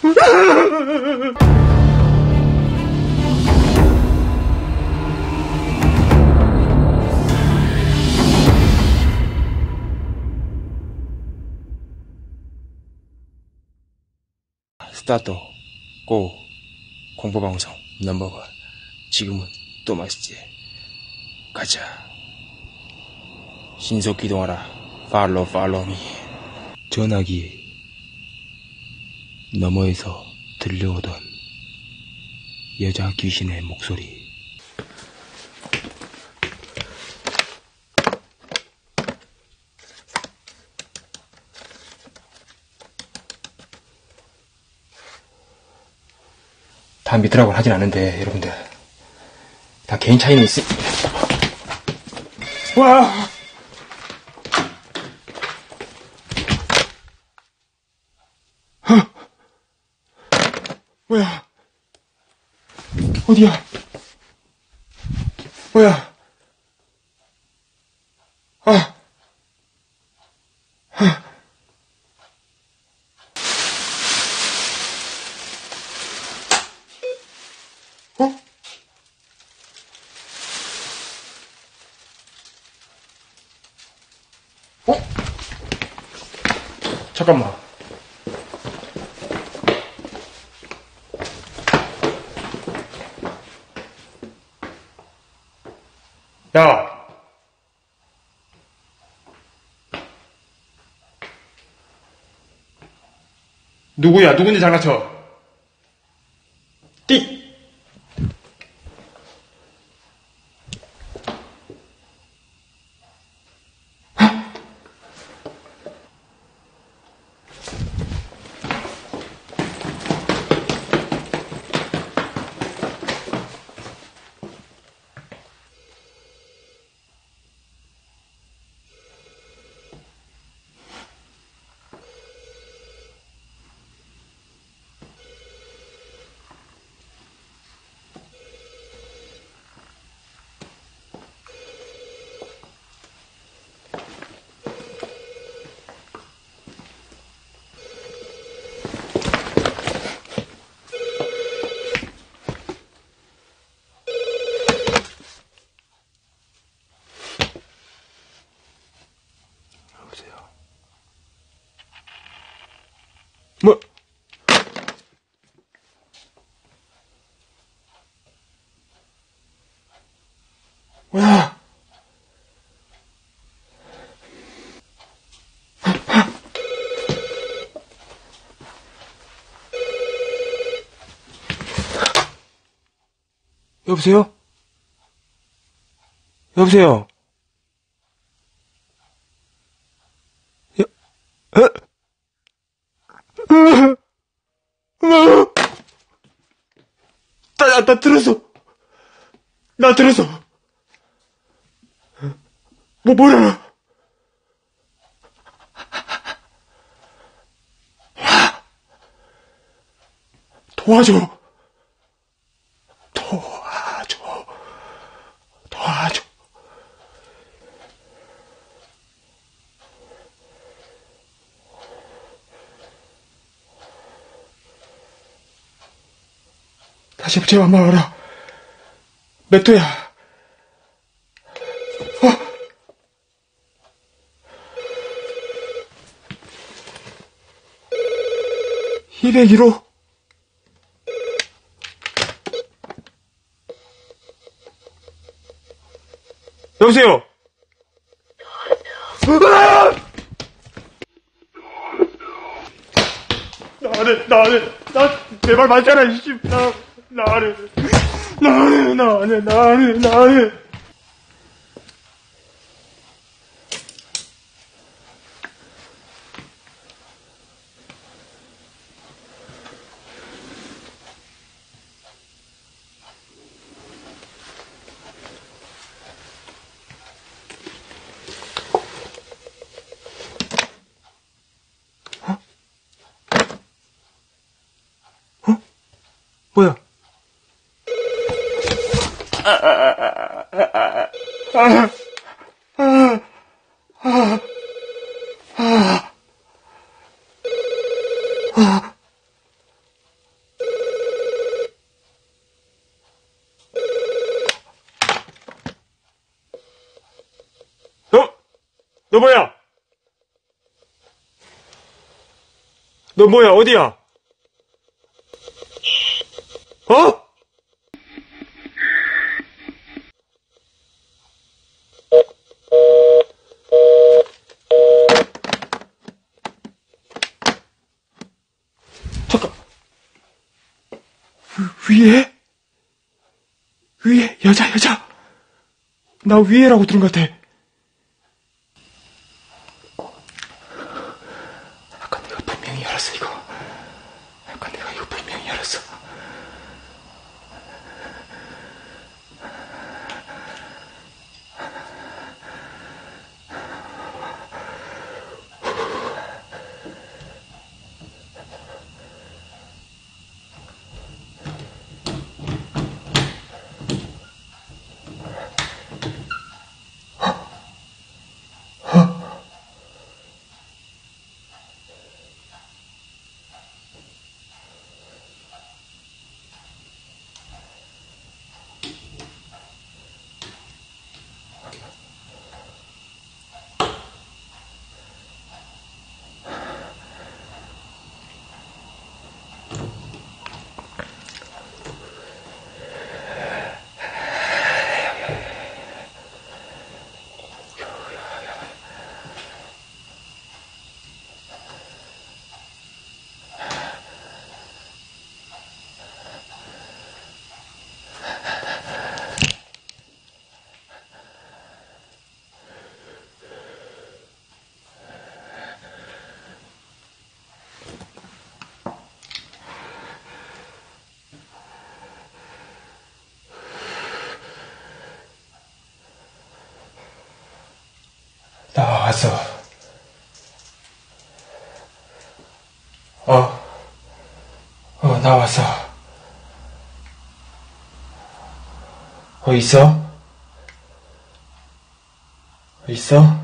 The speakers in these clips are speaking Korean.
스타트 고 공포방송 넘버원. 지금은 또 맛있지. 가자. 신속 기동하라. 팔로우 미. 전화기 너머에서 들려오던 여자 귀신의 목소리. 다 믿으라고는 하진 않는데 여러분들 다 개인 차이는 있으. 와! 뭐야? 어디야? 뭐야? 아! 어? 어? 잠깐만. 야! 누구야? 누군지 장난쳐. 띡! 뭐? 뭐야? 여보세요? 여보세요? 나 들었어. 나 들었어. 뭐야? 도와줘. 다시 제발 말아라. 몇 호야? 201호? 여보세요? 나 제발 말잖아, 이씨. 나는. 뭐야? 너 뭐야? 너 뭐야? 어디야? 어? 잠깐. 위에? 위에 여자. 나 위에라고 들은 것 같아. 아까 내가 분명히 알았어 이거. 아까 내가 이거 분명히 알았어. 나왔어. 나왔어. 있어? 있어?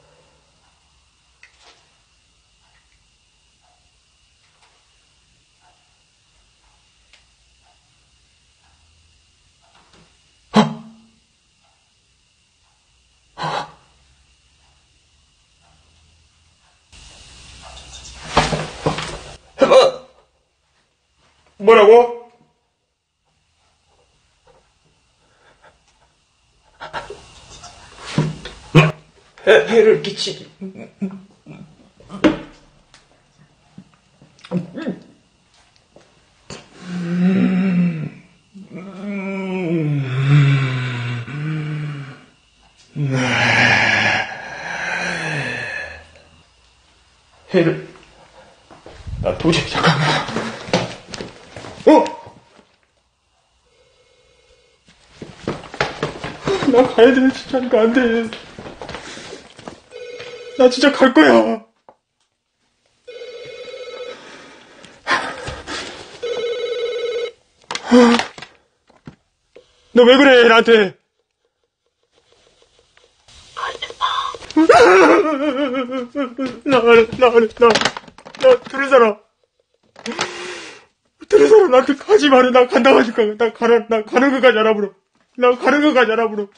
뭐라고? 해를 끼치기. 해를, 나 도저히, 잠깐만. 나 가야 돼, 진짜. 이거 안 돼. 나 진짜 갈 거야. 너 왜 그래, 나한테? 나 들은 사람. 나한테 가지 말아. 나 간다고 하니까. 나 가는 거까지 알아보러. 나 가는 거까지 알아보러.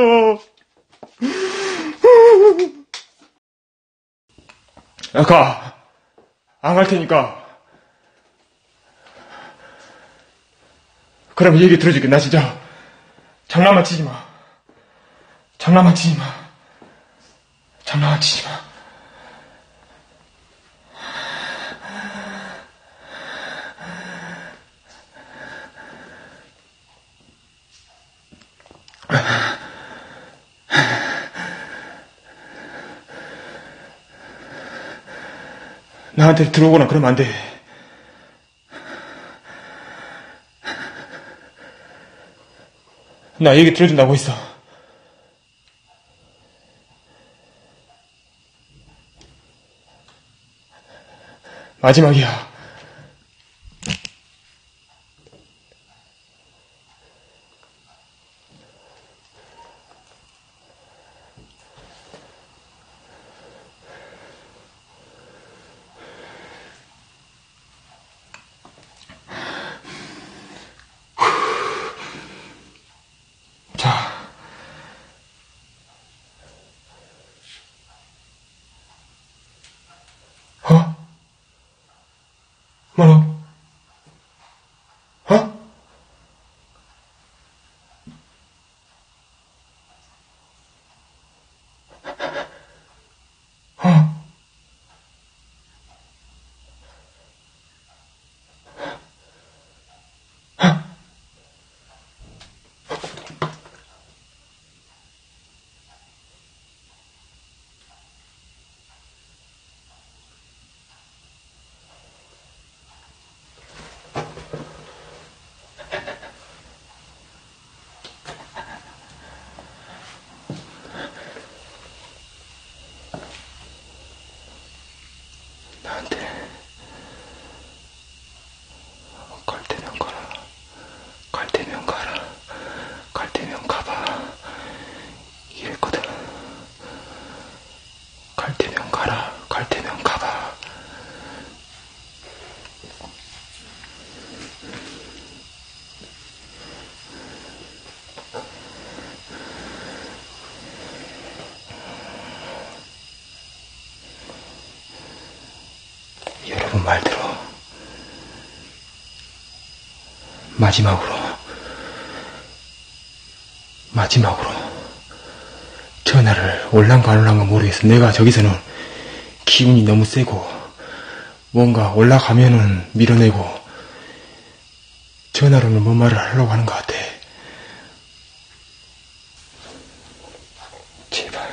야, 가. 안 갈 테니까. 그럼 얘기 들어줄게. 나 진짜 장난만 치지 마. 장난만 치지 마. 나한테 들어오거나 그러면 안 돼. 나 얘기 들어준다고 했어. 마지막이야. 자, 뭐라고? 어? 어? 나한테 갈 테면 가라, 갈 테면 가라, 갈 테면 가봐 이랬거든. 갈 테면 가라, 갈 테면 가봐. 여러분 말대로 마지막으로 전화를 올랑가올랑가 모르겠어. 내가 저기서는 기운이 너무 세고 뭔가 올라가면은 밀어내고 전화로는 뭔 말을 하려고 하는 것 같아. 제발.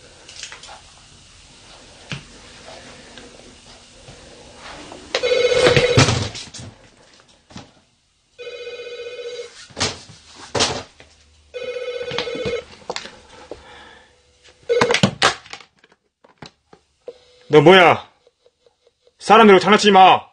너 뭐야? 사람들하고 장난치지 마.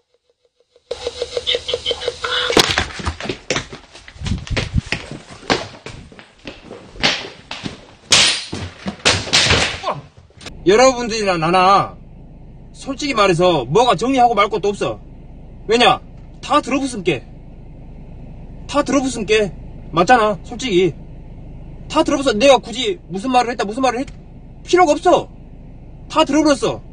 여러분들이랑 나나 솔직히 말해서 뭐가 정리하고 말 것도 없어. 왜냐? 다 들어붙음께. 다 들어붙음께. 맞잖아, 솔직히. 다 들어붙어. 내가 굳이 무슨 말을 했다, 무슨 말을 했, 필요가 없어. 다 들어버렸어.